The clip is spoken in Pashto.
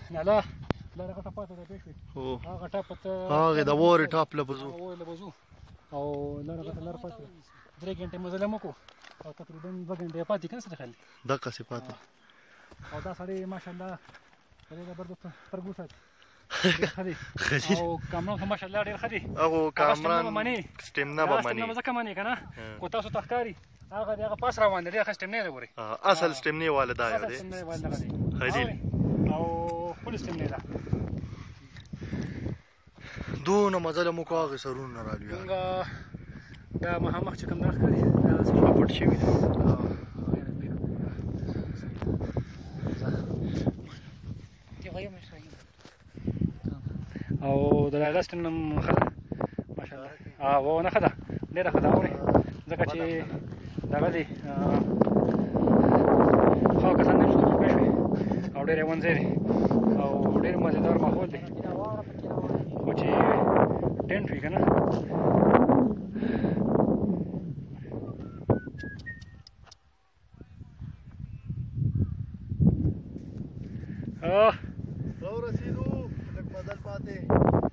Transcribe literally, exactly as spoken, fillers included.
نه لا لاره غټه پاتې ده پېښې هو هغه ټاپ ته هغه د وورې ټاپ له بزو وورې له بزو او لاره غټه لاره پاتې ده درې ګنټې مزل مو کو او تقریبا دوه ګنټې پاتې کنه سره خالي دغسې پاتې او دا سړی ماشاءالله سړی زبردست سترګو ساتي خلیل او کامران خو ماشاءالله ډېر ښه دي هغه کامران سټیمنا به مني سټیمنا به ځکه مني که نه خو تاسو ته ښکاري هغه د هغه پاس روان دی ډېر ښه سټیمنی دی ګورئ اصل سټیمنی والا دا یو دی سټیمنی والا دغه دی خلیل او فل سټیمنی ده دونه مزله مو کو هغې سرونه رالو مونږ دا مخامخ چې کوم دا ښکاري دا پټ شوي دي او د هغه سټیم ښه ده ماشاءالله او نه ښه ده ډېره ښه ده اورې ځکه چې دغه دی ښه کسان دي چې پوه شوې او ډېر یې ونځی دی او ډېر مزېدار ماحول دی خو چې ټینټ وي که نه راورسېدو لږ مزل پاتې